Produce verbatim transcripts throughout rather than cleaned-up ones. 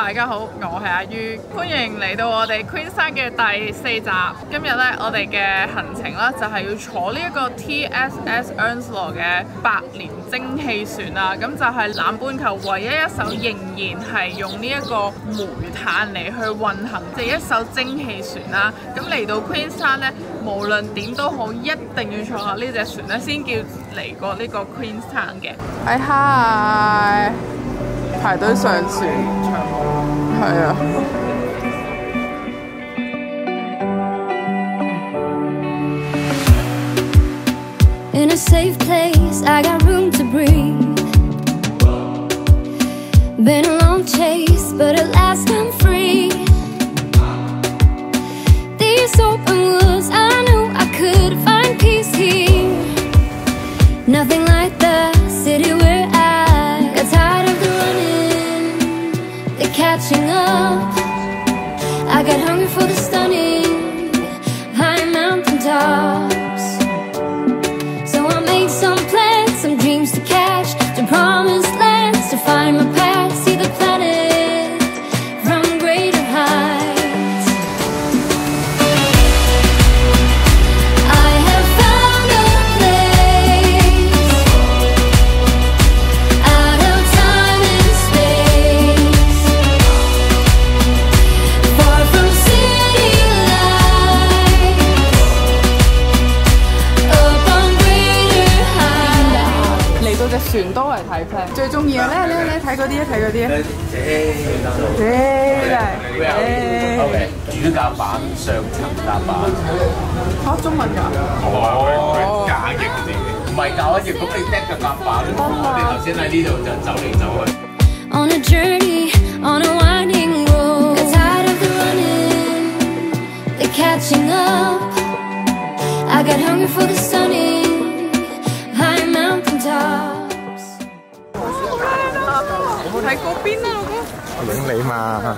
大家好，我係阿於，歡迎嚟到我哋 Queenstown 嘅第四集。今日咧，我哋嘅行程啦，就係要坐呢一個 T S S Earnslaw 嘅百年蒸汽船啦。咁就係南半球唯一一艘仍然係用呢一個煤炭嚟去運行嘅一艘蒸汽船啦。咁嚟到 Queenstown 咧，無論點都好，一定要坐下呢隻船咧，先叫嚟過呢個 Queenstown 嘅。哎嗨！排隊上船，係啊。 In a safe place, I got room to breathe. Been a long chase, but at last I'm free. These open woods, I knew I could find peace here. Nothing like the city where I got tired of the running, the catching up. I got hungry for the stunning high mountain tops. So I made some plans, some dreams to catch, to promised lands, to find my path, see the planet from greater heights. I have found a place out of time and space, far from city lights, up on greater heights. 嚟到隻船都嚟睇 plan， 最中意啊！咧咧咧睇嗰啲啊，睇嗰啲啊，誒真係誒主甲板、上層甲板嚇中文㗎？ 哦，假翼嚟嘅，唔係假翼，咁你 deck 嘅甲板，我哋頭先喺呢度就走嚟走去。 On a journey, on a winding road. Got tired of the running, the catching up. I got hungry for the stunning high mountain tops. 睇嗰邊啊，老公！ 我影你嘛。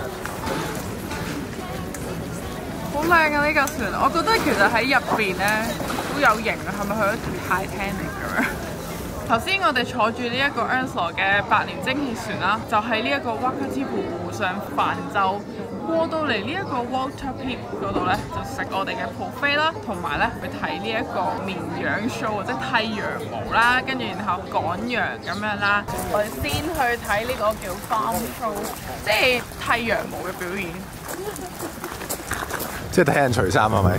好靚啊！呢架船，我覺得其實喺入邊咧都有型啊，係咪去咗 Titanic 咁樣？頭先我哋坐住呢一個 Earnslaw 嘅百年蒸汽船啦，就喺呢一個 Wakatipu 湖上泛舟。過到嚟呢一個 Water Pit 嗰度咧，就食我哋嘅 buffet 啦，同埋咧去睇呢一個綿羊 show， 即係剃羊毛啦，跟住然後趕羊咁樣啦。我哋先去睇呢個叫 farm show， 即係剃羊毛嘅表演。 即係睇人除衫係咪？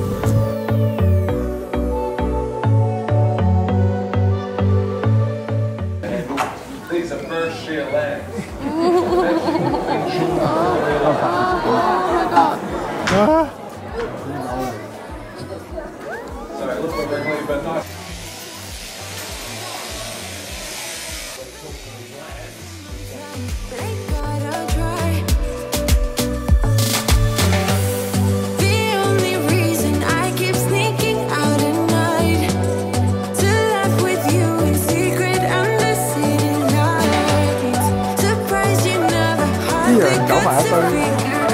啊啲羊搞埋一堆。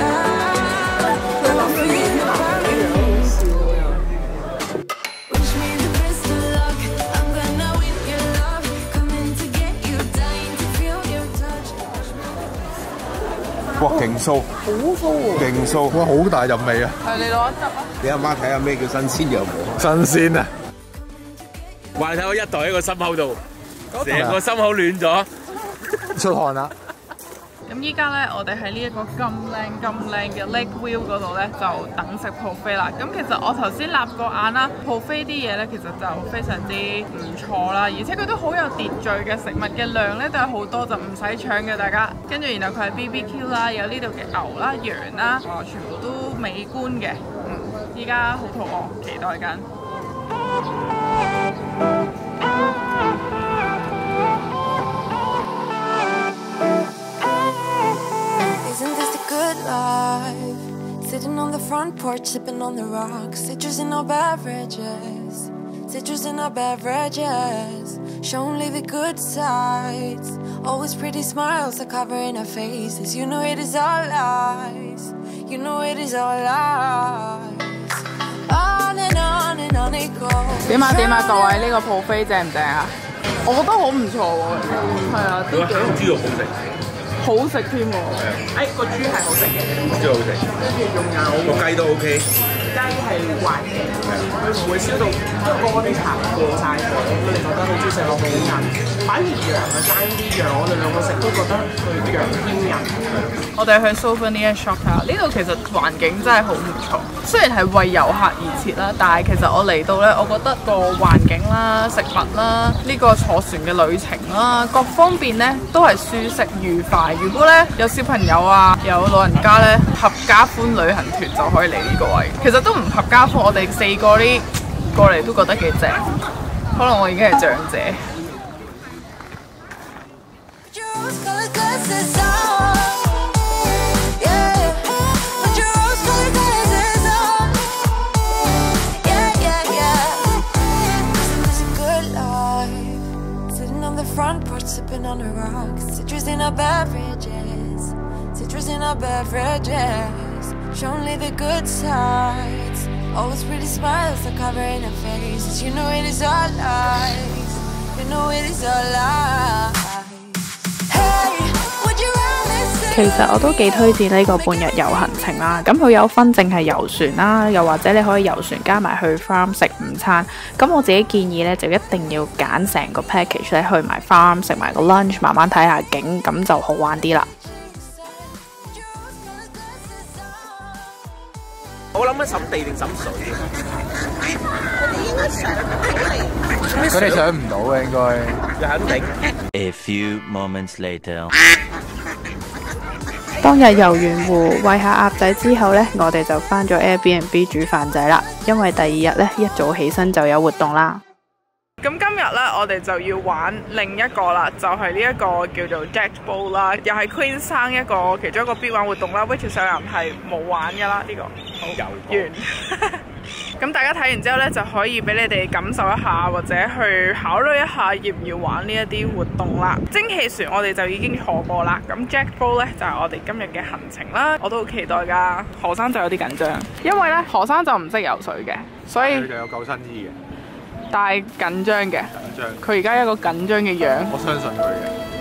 哇！勁酥，好酥喎！勁酥，哇！好大陣味啊！ 係你攞一執啊！ 你阿媽睇下咩叫新鮮羊毛？ 新鮮啊！ 話睇我一袋喺個心口度，成個心口暖咗， 出汗啦！ 咁依家咧，我哋喺呢一個咁靚咁靚嘅 Lake View 嗰度咧，就等食 buffet 啦。咁其實我頭先立個眼啦 ，buffet 啲嘢咧，其實就非常之唔錯啦，而且佢都好有秩序嘅，食物嘅量咧都有好多，就唔使搶嘅大家。跟住然後佢係 B B Q 啦，有呢度嘅牛啦、羊啦，哇，全部都美觀嘅。嗯，依家好肚餓，期待緊。 Isn't this a good life? Sitting on the front porch, sipping on the rocks, citrus in our beverages, citrus in our beverages. Show only the good sides. Always pretty smiles are covering our faces. You know it is all lies. You know it is all lies. On and on and on it goes. 點啊點啊，各位呢個 buffet 正唔正啊？我覺得好唔錯喎，係啊，都幾豬肉好食。 好好食添喎！誒個豬係好食嘅， 豬好食， 跟住仲有個雞都 OK。 雞係滑嘅，佢唔會燒到即係嗰啲茶過晒火，咁你覺得好似食落好韌。反而羊啊爭啲羊，我哋兩個食都覺得佢羊偏韌。我哋去 Souvenir Shop 睇下，呢度其實環境真係好唔錯。雖然係為遊客而設啦，但係其實我嚟到咧，我覺得個環境啦、食物啦、呢個坐船嘅旅程啦，各方面咧都係舒適愉快。如果咧有小朋友啊、有老人家咧，合家歡旅行團就可以嚟呢個位。其實都唔合家歡，我哋四個呢過嚟都覺得幾正。可能我已經係長者。 Sipping on the rocks, citrus in our beverages, citrus in our beverages. Show only the good sides. Always pretty smiles are covering our faces. You know it is all lies. You know it is all lies. Hey, would you rather say? 其實我都幾推薦呢個半日遊行程啦，咁佢有分淨係遊船啦，又或者你可以遊船加埋去 farm 食午餐。咁我自己建議呢，就一定要揀成個 package 咧，去埋 farm 食埋個 lunch， 慢慢睇下景，咁就好玩啲啦。 我諗緊審地定審水佢哋上唔到嘅應該， 肯定。 A few moments later。 當日遊完湖餵下鴨仔之後呢，我哋就返咗 Airbnb 煮飯仔啦，因為第二日呢，一早起身就有活動啦。 咁今日咧，我哋就要玩另一個啦，就係呢一個叫做 Jack Bowl 啦，又係 Queen 生一個其中一個必玩活動啦 ，which 上人係冇玩㗎啦呢個。好完。咁大家睇完之後咧，就可以俾你哋感受一下，或者去考慮一下要唔要玩呢一啲活動啦。蒸汽船我哋就已經坐過啦，咁 Jack Bowl 咧就係、是、我哋今日嘅行程啦，我都好期待㗎。何生就有啲緊張，因為咧何生就唔識游水嘅，所以佢就有救生衣嘅。 但係緊張嘅， 緊張。 佢而家一個緊張嘅樣。 我相信佢嘅。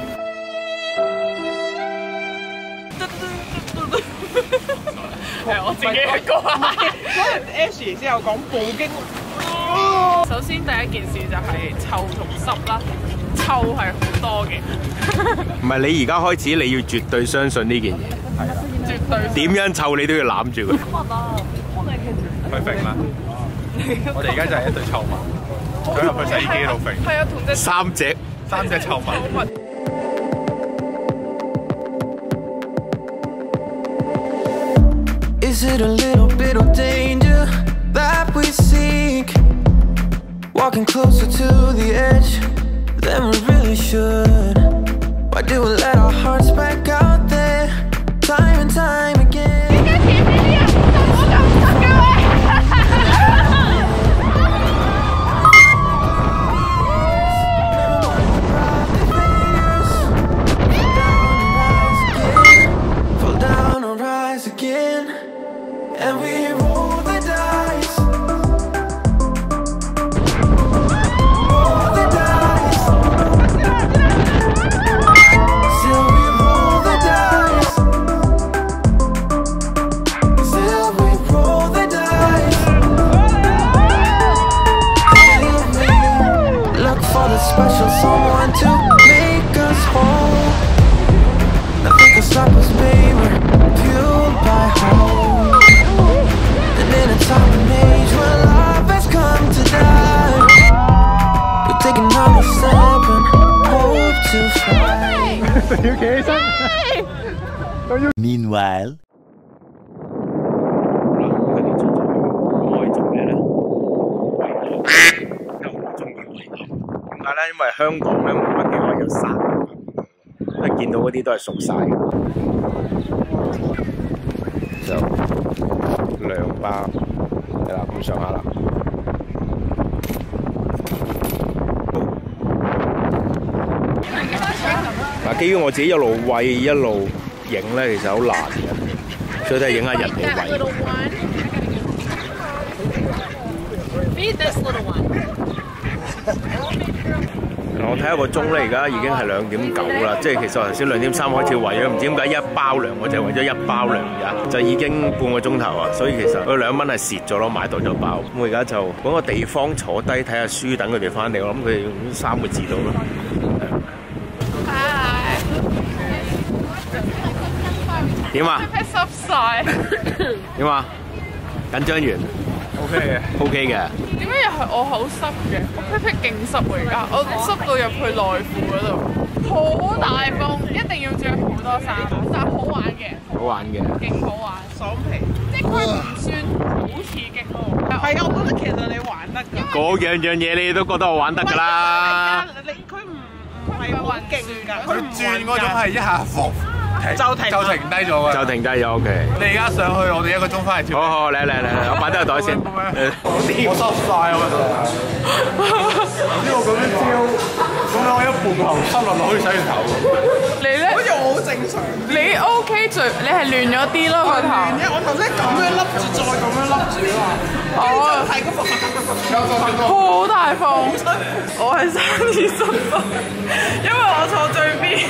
係我自己一個啊！嗰日 Ashley 先有講報經。首先第一件事就係臭同濕啦，臭係好多嘅。 唔係你而家開始，你要絕對相信呢件嘢。係啊。絕對。點樣臭你都要攬住佢。 佢揈啦！我哋而家就係一對臭物，想入去洗衣機度揈。 係啊，同隻三隻三隻臭物。 Is it a little bit of danger that we seek? Walking closer to the edge than we really should. Why do we let our hearts back out there time and time again? Fall down and rise again. And we roll the dice. Roll the dice. Still we roll the dice. Still we roll the dice. Still we look for the special someone to make us whole. Nothing can stop us, baby. Fueled by hope. In a time and age where love has come to die, we're taking on a step and hope to fly. You企起身。 Meanwhile， 可以做咩咧？又中意圍欄。點解咧？因為香港咧冇乜地方有山，你見到嗰啲都係熟晒。就兩巴係啦，咁上下啦。嗱，基於我自己一路餵一路影咧，其實好難嘅，所以都係影下人哋餵。 我睇下個鐘咧，而家已經係兩點九啦，即係其實頭先兩點三開始為咗唔知點解一包糧，我就為咗一包糧而家就已經半個鐘頭啊，所以其實佢兩蚊係蝕咗咯，買到咗包。咁我而家就揾個地方坐低睇下書，等佢哋翻嚟。我諗佢哋用三個字到咯。點啊？ 濕晒。 點啊？緊張完 ？O K 嘅 ，O K 嘅。 點解又係我好濕嘅？我屁屁勁濕喎而家，我濕到入去內褲嗰度，好大風，一定要着好多衫，但係好玩嘅。 好玩嘅。 勁好玩，爽皮，即係佢唔算好刺激咯。係啊，我覺得其實你玩得㗎。 嗰樣樣嘢你都覺得我玩得㗎啦。 你佢唔唔係好勁㗎， 佢轉嗰種係一下伏。就停就停低咗嘅， 就停低咗 ，OK。 你而家上去，我哋一個鐘翻嚟跳。 好好，嚟嚟嚟，我擺低個袋先。 我濕晒啊！頭先我咁樣跳，咁樣我一半個頭濕落落去洗完頭。 你咧？好似我好正常。你 OK 最，你係亂咗啲咯個頭。我頭先咁樣笠住，再咁樣笠住啊！哦，係嗰個。好大風，我係生意失敗，因為我坐最邊。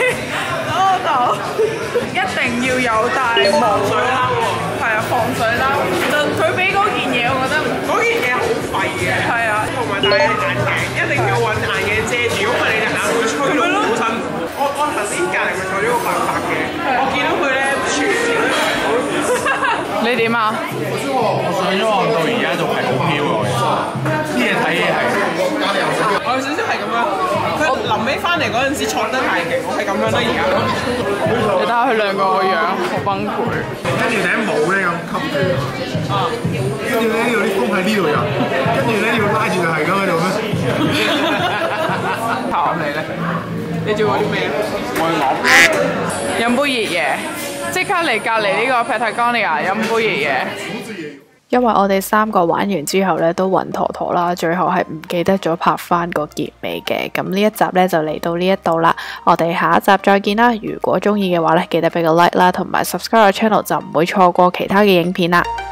一定要有帶防水褸喎，係啊，防水褸。就佢俾嗰件嘢，我覺得嗰件嘢好廢嘅。係啊，同埋戴眼鏡，一定要揾眼鏡遮住，如果唔係你隻眼會吹到好辛苦。我我頭先隔離咪坐咗個白白嘅，我見到佢咧全程都係好。你點啊？ 我上咗岸到而家仲係好飄喎，啲嘢睇嘢係。 我有少少係咁樣。佢臨尾翻嚟嗰陣時坐得太勁，我係咁樣啦而家。你睇下佢兩個個樣，好崩潰。 跟住頂帽咧咁吸住，啊，跟住咧呢度啲風喺呢度入，跟住咧要拉住就係咁喺度咩？ 咁你咧？你做過啲咩？我去飲。飲杯熱嘢，即刻嚟隔離呢個 Patagonia 飲杯熱嘢。 因為我哋三個玩完之後咧都暈陀陀啦，最後係唔記得咗拍翻個結尾嘅。咁呢一集咧就嚟到呢一度啦，我哋下一集再見啦。如果中意嘅話咧，記得俾個 like 啦，同埋 subscribe 個 channel 就唔會錯過其他嘅影片啦。